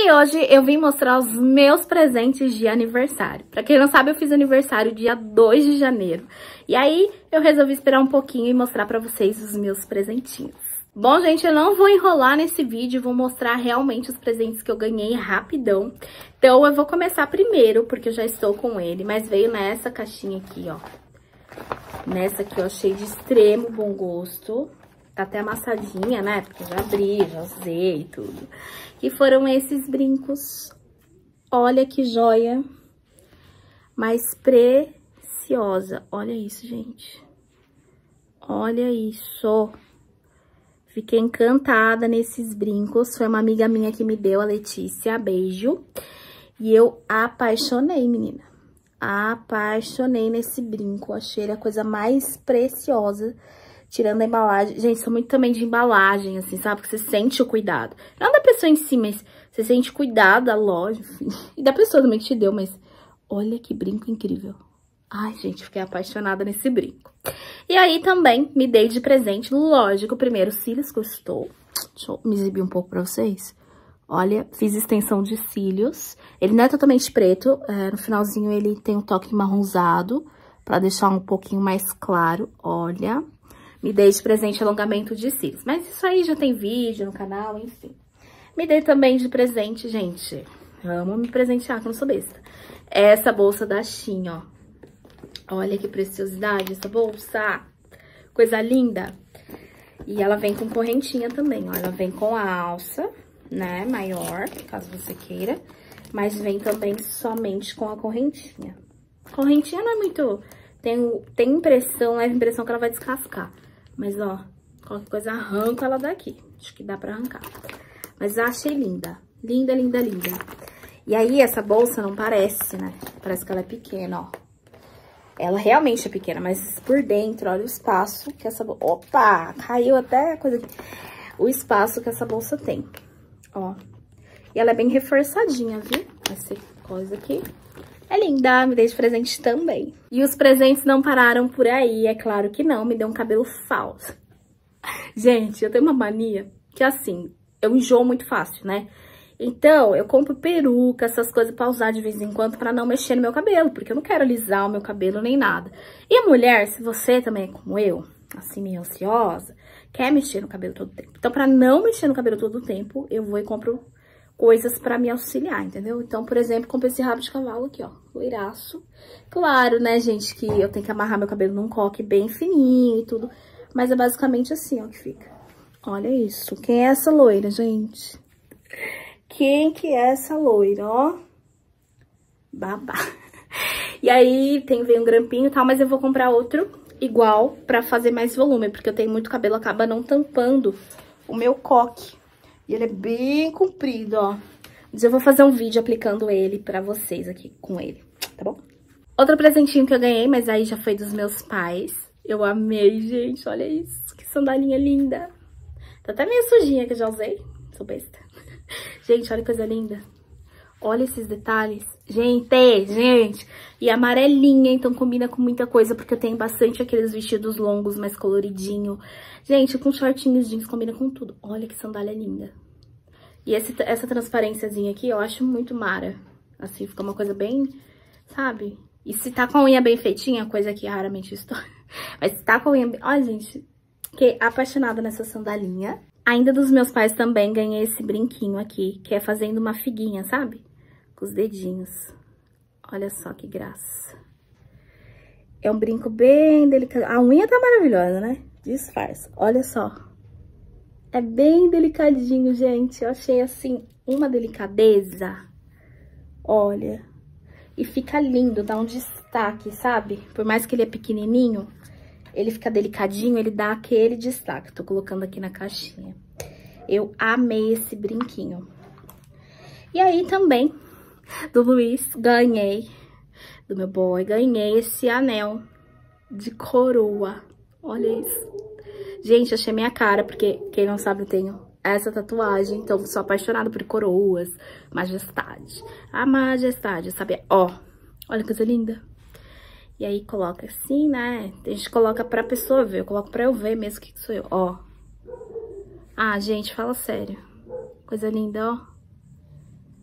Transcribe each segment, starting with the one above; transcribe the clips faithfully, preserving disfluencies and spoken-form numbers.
aí hoje eu vim mostrar os meus presentes de aniversário. Pra quem não sabe, eu fiz aniversário dia dois de janeiro. E aí eu resolvi esperar um pouquinho e mostrar pra vocês os meus presentinhos. Bom, gente, eu não vou enrolar nesse vídeo, vou mostrar realmente os presentes que eu ganhei rapidão. Então eu vou começar primeiro, porque eu já estou com ele, mas veio nessa caixinha aqui, ó. Nessa aqui eu achei de extremo bom gosto. Tá até amassadinha, né? Porque eu já abri, já usei e tudo. E foram esses brincos. Olha que joia mais preciosa. Olha isso, gente. Olha isso. Fiquei encantada nesses brincos. Foi uma amiga minha que me deu, a Letícia. Beijo. E eu apaixonei, menina. Apaixonei nesse brinco. Achei ele a coisa mais preciosa. Tirando a embalagem. Gente, sou muito também de embalagem, assim, sabe? Porque você sente o cuidado. Não da pessoa em si, mas você sente cuidado da loja, enfim. E da pessoa também que te deu, mas olha que brinco incrível. Ai, gente, fiquei apaixonada nesse brinco. E aí também me dei de presente, lógico, primeiro cílios que eu estou. Deixa eu me exibir um pouco pra vocês. Olha, fiz extensão de cílios. Ele não é totalmente preto, é, no finalzinho ele tem um toque marronzado, pra deixar um pouquinho mais claro, olha. Me dei de presente alongamento de cílios. Mas isso aí já tem vídeo no canal, enfim. Me dei também de presente, gente. Amo me presentear, que eu não sou besta. Essa bolsa da Shein, ó. Olha que preciosidade essa bolsa. Coisa linda. E ela vem com correntinha também, ó. Ela vem com a alça, né, maior, caso você queira. Mas vem também somente com a correntinha. Correntinha não é muito... Tem, tem impressão, leve impressão que ela vai descascar. Mas, ó, qualquer coisa arranco ela daqui. Acho que dá pra arrancar. Mas eu achei linda. Linda, linda, linda. E aí, essa bolsa não parece, né? Parece que ela é pequena, ó. Ela realmente é pequena, mas por dentro, olha o espaço que essa bolsa... Opa! Caiu até a coisa aqui. O espaço que essa bolsa tem, ó. E ela é bem reforçadinha, viu? Essa coisa aqui. É linda, me dei de presente também. E os presentes não pararam por aí, é claro que não, me deu um cabelo falso. Gente, eu tenho uma mania que, assim, eu enjoo muito fácil, né? Então, eu compro peruca, essas coisas pra usar de vez em quando pra não mexer no meu cabelo, porque eu não quero alisar o meu cabelo nem nada. E a mulher, se você também é como eu, assim, meio ansiosa, quer mexer no cabelo todo o tempo. Então, pra não mexer no cabelo todo o tempo, eu vou e compro coisas pra me auxiliar, entendeu? Então, por exemplo, comprei esse rabo de cavalo aqui, ó, loiraço. Claro, né, gente, que eu tenho que amarrar meu cabelo num coque bem fininho e tudo, mas é basicamente assim, ó, que fica. Olha isso. Quem é essa loira, gente? Quem que é essa loira, ó? Babá. E aí, tem, vem um grampinho e tal, mas eu vou comprar outro igual pra fazer mais volume, porque eu tenho muito cabelo, acaba não tampando o meu coque. E ele é bem comprido, ó. Mas eu vou fazer um vídeo aplicando ele pra vocês aqui, com ele, tá bom? Outro presentinho que eu ganhei, mas aí já foi dos meus pais. Eu amei, gente, olha isso. Que sandalinha linda. Tá até meio sujinha que eu já usei. Sou besta. Gente, olha que coisa linda. Olha esses detalhes. Gente, gente. E amarelinha, então combina com muita coisa, porque eu tenho bastante aqueles vestidos longos, mais coloridinho. Gente, com shortinhos jeans combina com tudo. Olha que sandália linda. E esse, essa transparênciazinha aqui, eu acho muito mara. Assim, fica uma coisa bem, sabe? E se tá com a unha bem feitinha, coisa que raramente estou. Mas se tá com a unha bem... Olha, gente, fiquei apaixonada nessa sandalinha. Ainda dos meus pais também ganhei esse brinquinho aqui, que é fazendo uma figuinha, sabe? Com os dedinhos. Olha só que graça. É um brinco bem delicado. A unha tá maravilhosa, né? Disfarça. Olha só. É bem delicadinho, gente. Eu achei, assim, uma delicadeza. Olha. E fica lindo, dá um destaque, sabe? Por mais que ele é pequenininho, ele fica delicadinho, ele dá aquele destaque. Tô colocando aqui na caixinha. Eu amei esse brinquinho. E aí também, do Luiz, ganhei, do meu boy, ganhei esse anel de coroa. Olha isso. Gente, achei minha cara, porque quem não sabe, eu tenho essa tatuagem. Então, sou apaixonada por coroas, majestade. A majestade, sabe? Ó, olha que coisa linda. E aí, coloca assim, né? A gente coloca pra pessoa ver. Eu coloco pra eu ver mesmo que sou eu. Ó. Ah, gente, fala sério. Coisa linda, ó.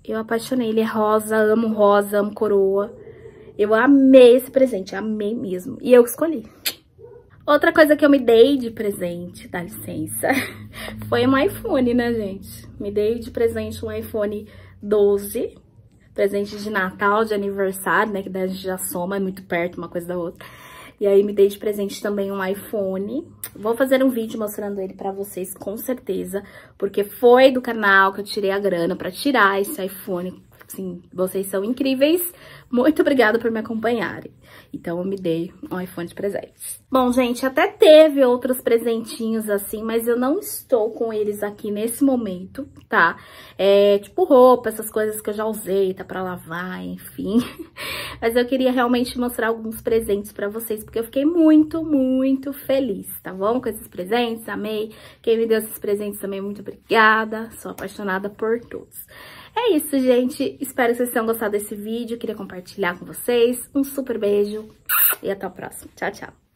Eu apaixonei, ele é rosa, amo rosa, amo coroa. Eu amei esse presente, amei mesmo. E eu escolhi. Outra coisa que eu me dei de presente, dá licença, foi um iPhone, né, gente? Me dei de presente um iPhone doze, presente de Natal, de aniversário, né, que daí a gente já soma, é muito perto uma coisa da outra. E aí me dei de presente também um iPhone. Vou fazer um vídeo mostrando ele pra vocês, com certeza, porque foi do canal que eu tirei a grana pra tirar esse iPhone. Assim, vocês são incríveis. Muito obrigada por me acompanharem. Então, eu me dei um iPhone de presente. Bom, gente, até teve outros presentinhos assim, mas eu não estou com eles aqui nesse momento, tá? É, tipo roupa, essas coisas que eu já usei, tá pra lavar, enfim. Mas eu queria realmente mostrar alguns presentes pra vocês, porque eu fiquei muito, muito feliz, tá bom? Com esses presentes, amei. Quem me deu esses presentes também, muito obrigada. Sou apaixonada por todos. É isso, gente. Espero que vocês tenham gostado desse vídeo. Queria compartilhar com vocês. Um super beijo e até o próximo. Tchau, tchau.